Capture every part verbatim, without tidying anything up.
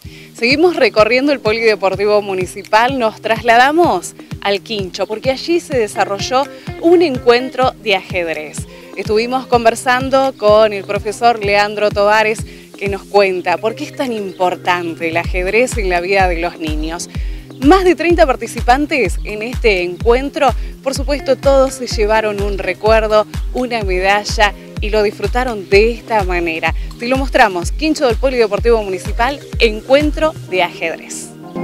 Seguimos recorriendo el Polideportivo Municipal, nos trasladamos al Quincho porque allí se desarrolló un encuentro de ajedrez. Estuvimos conversando con el profesor Leandro Tovares, que nos cuenta por qué es tan importante el ajedrez en la vida de los niños. Más de treinta participantes en este encuentro, por supuesto todos se llevaron un recuerdo, una medalla y lo disfrutaron de esta manera. Te lo mostramos, Quincho del Polideportivo Municipal, encuentro de ajedrez.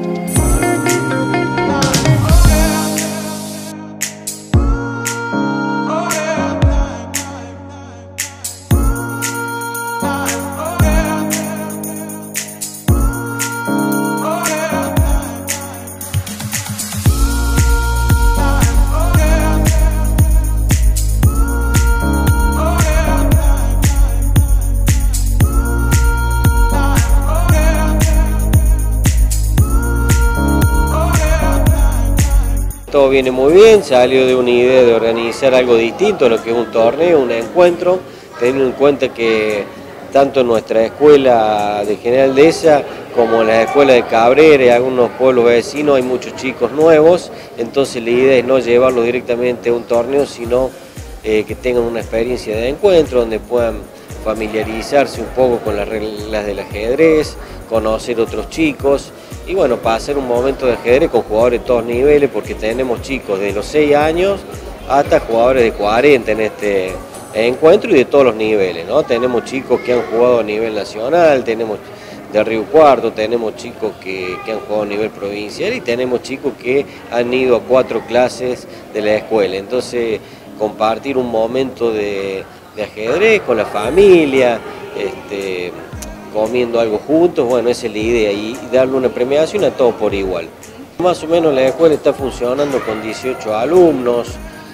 Todo viene muy bien, salió de una idea de organizar algo distinto a lo que es un torneo, un encuentro, teniendo en cuenta que tanto en nuestra escuela de General Dehesa como en la escuela de Cabrera y algunos pueblos vecinos hay muchos chicos nuevos, entonces la idea es no llevarlo directamente a un torneo, sino eh, que tengan una experiencia de encuentro donde puedan familiarizarse un poco con las reglas del ajedrez, conocer otros chicos y bueno, pasar un momento de ajedrez con jugadores de todos niveles, porque tenemos chicos de los seis años hasta jugadores de cuarenta en este encuentro y de todos los niveles, ¿no? Tenemos chicos que han jugado a nivel nacional, tenemos de Río Cuarto, tenemos chicos que, que han jugado a nivel provincial y tenemos chicos que han ido a cuatro clases de la escuela. Entonces, compartir un momento de, de ajedrez con la familia, este, comiendo algo juntos, bueno, esa es la idea, y darle una premiación a todos por igual. Más o menos la escuela está funcionando con dieciocho alumnos,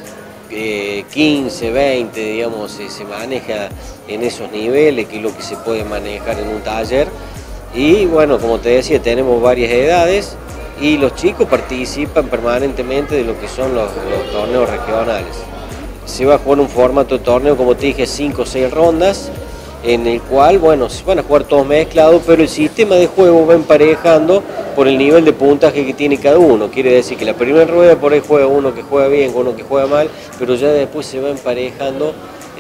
eh, quince, veinte, digamos, eh, se maneja en esos niveles, que es lo que se puede manejar en un taller. Y bueno, como te decía, tenemos varias edades y los chicos participan permanentemente de lo que son los, los torneos regionales. Se va a jugar un formato de torneo, como te dije, cinco o seis rondas, en el cual, bueno, se van a jugar todos mezclados, pero el sistema de juego va emparejando por el nivel de puntaje que tiene cada uno. Quiere decir que la primera rueda por ahí juega uno que juega bien, uno que juega mal, pero ya después se va emparejando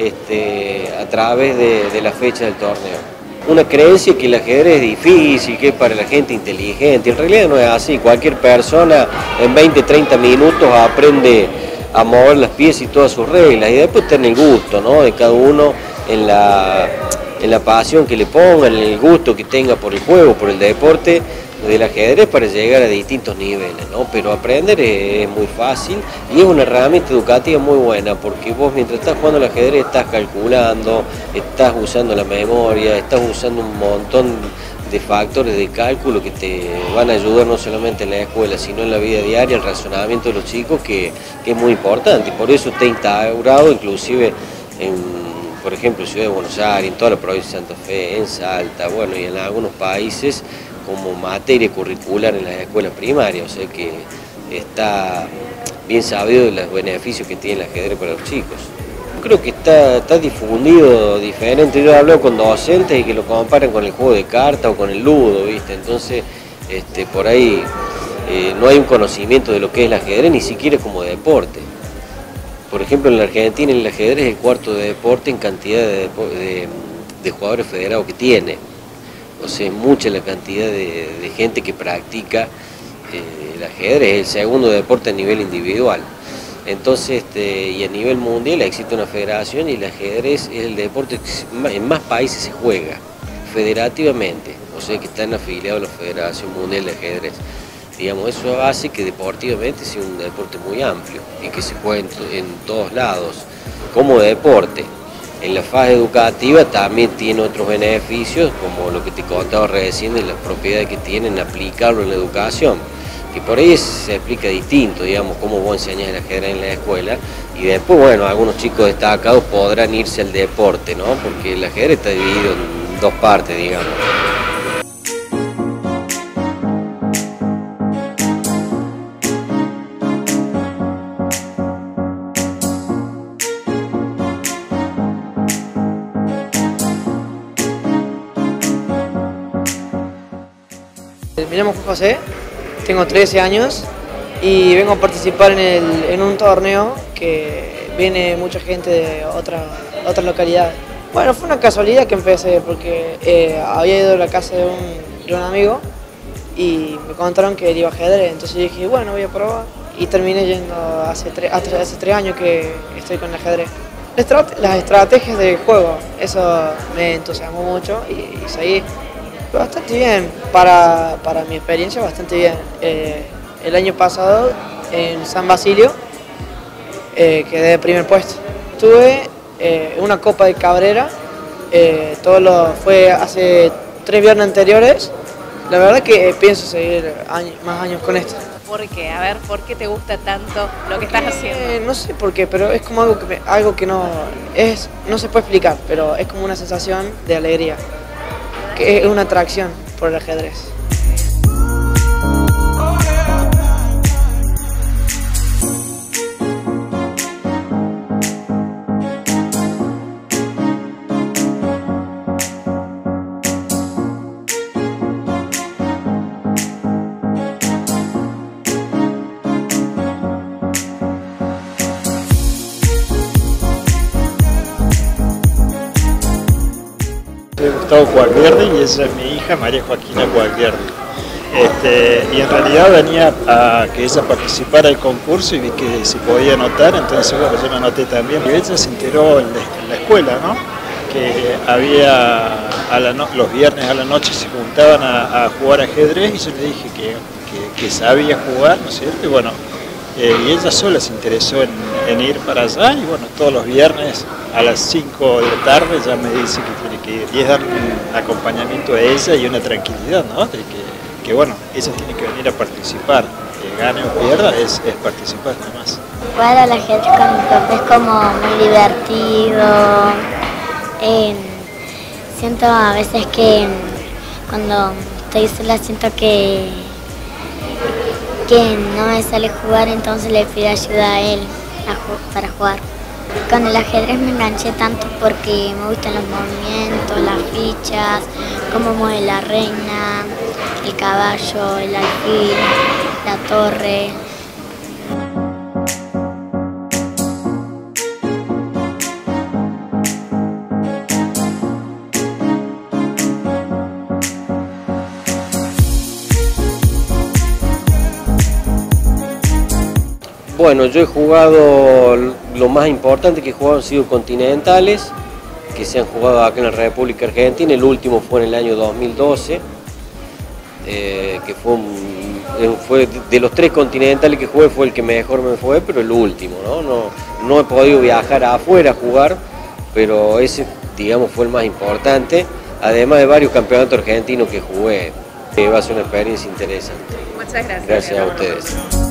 este, a través de, de la fecha del torneo. Una creencia que el ajedrez es difícil, que es para la gente inteligente, en realidad no es así. Cualquier persona en veinte, treinta minutos aprende a mover las piezas y todas sus reglas, y después tener el gusto, ¿no?, de cada uno en la, en la pasión que le ponga, en el gusto que tenga por el juego, por el deporte del ajedrez, para llegar a distintos niveles, ¿no? Pero aprender es, es muy fácil y es una herramienta educativa muy buena, porque vos mientras estás jugando al ajedrez estás calculando, estás usando la memoria, estás usando un montón de factores de cálculo que te van a ayudar no solamente en la escuela, sino en la vida diaria, el razonamiento de los chicos, que, que es muy importante. Por eso está instaurado inclusive en, por ejemplo, Ciudad de Buenos Aires, en toda la provincia de Santa Fe, en Salta, bueno, y en algunos países como materia curricular en las escuelas primarias, o sea que está bien sabido de los beneficios que tiene el ajedrez para los chicos. Creo que está, está difundido diferente. Yo he hablado con docentes y que lo comparan con el juego de cartas o con el ludo, ¿viste? Entonces, este, por ahí eh, no hay un conocimiento de lo que es el ajedrez, ni siquiera como deporte. Por ejemplo, en la Argentina el ajedrez es el cuarto de deporte en cantidad de, de, de jugadores federados que tiene. O sea, es mucha la cantidad de, de gente que practica eh, el ajedrez, es el segundo deporte a nivel individual. Entonces, este, y a nivel mundial existe una federación y el ajedrez es el deporte que en más países se juega, federativamente, o sea que están afiliados a la Federación Mundial de Ajedrez. Digamos, eso hace que deportivamente sea un deporte muy amplio y que se juegue en, en todos lados, como deporte. En la fase educativa también tiene otros beneficios, como lo que te contaba recién de las propiedades que tienen aplicarlo en la educación, que por ahí se explica distinto, digamos, cómo vos enseñás el ajedrez en la escuela, y después, bueno, algunos chicos destacados podrán irse al deporte, ¿no?, porque el ajedrez está dividido en dos partes, digamos. Me llamo Juan José, tengo trece años y vengo a participar en, el, en un torneo que viene mucha gente de otra, otras localidades. Bueno, fue una casualidad que empecé porque eh, había ido a la casa de un, de un amigo y me contaron que él iba a ajedrez, entonces yo dije, bueno, voy a probar y terminé yendo hace, tre hace, hace tres años que estoy con el ajedrez. Las estrategias del juego, eso me entusiasmó mucho y, y seguí bastante bien, para, para mi experiencia bastante bien. Eh, el año pasado en San Basilio eh, quedé de primer puesto. Tuve eh, una Copa de Cabrera, eh, todo lo, fue hace tres viernes anteriores. La verdad que pienso seguir años, más años con esto. ¿Por qué? A ver, ¿por qué te gusta tanto lo que estás haciendo? Eh, no sé por qué, pero es como algo que, me, algo que no, es, no se puede explicar, pero es como una sensación de alegría, que es una atracción por el ajedrez. Soy Gustavo Gualberdi y ella es mi hija María Joaquina Gualberdi. Este, y en realidad venía a que ella participara del concurso y vi que se podía anotar, entonces bueno, yo me anoté también. Y ella se enteró en la, en la escuela, ¿no? Que había a la no, los viernes a la noche se juntaban a, a jugar ajedrez y yo le dije que, que, que sabía jugar, ¿no es cierto? Y bueno, eh, y ella sola se interesó en, en ir para allá y bueno, todos los viernes a las cinco de la tarde ya me dice que tiene que ir y es dar un acompañamiento a ella y una tranquilidad, ¿no? De que, que bueno, ella tiene que venir a participar, que gane o pierda es, es participar nada más. Jugar al ajedrez con mi papá es como muy divertido. Eh, siento a veces que cuando estoy sola siento que, que no me sale jugar, entonces le pido ayuda a él a, para jugar. Con el ajedrez me enganché tanto porque me gustan los movimientos, las fichas, cómo mueve la reina, el caballo, el alfil, la torre. Bueno, yo he jugado, lo más importante que he jugado han sido continentales, que se han jugado acá en la República Argentina. El último fue en el año dos mil doce, eh, que fue, un, fue de los tres continentales que jugué, fue el que mejor me fue, pero el último, ¿no? No, no he podido viajar afuera a jugar, pero ese, digamos, fue el más importante, además de varios campeonatos argentinos que jugué. Eh, va a ser una experiencia interesante. Muchas gracias. Gracias a ustedes.